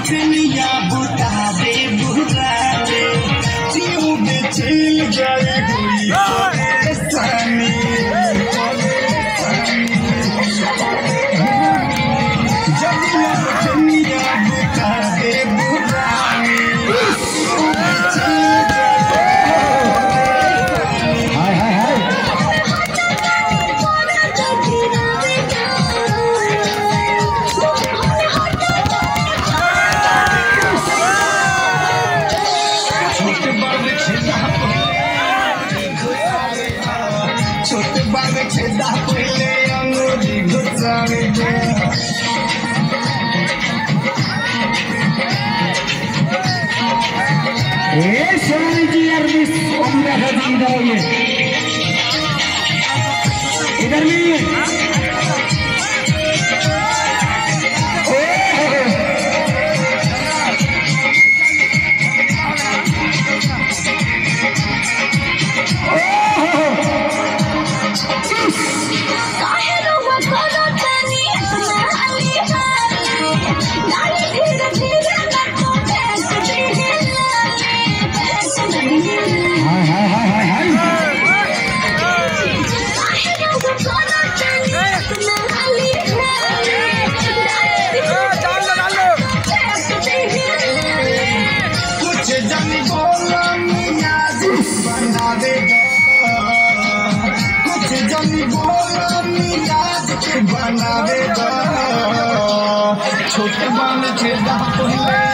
दुनिया बुता दे बुरा दे जीव में चल जाए हुई परेशानी दुनिया बुता दे बुरा छोटे बाग छेदा पहले अंगूरी घुसावे दे सोनी जी यार मिस उम्र खजी इधर आइए इधर भी बनावे छोटे बाल छेदा